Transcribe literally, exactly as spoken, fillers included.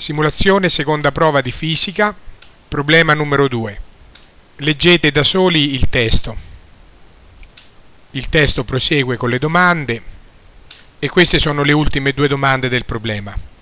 Simulazione seconda prova di fisica, problema numero due. Leggete da soli il testo. Il testo prosegue con le domande e queste sono le ultime due domande del problema.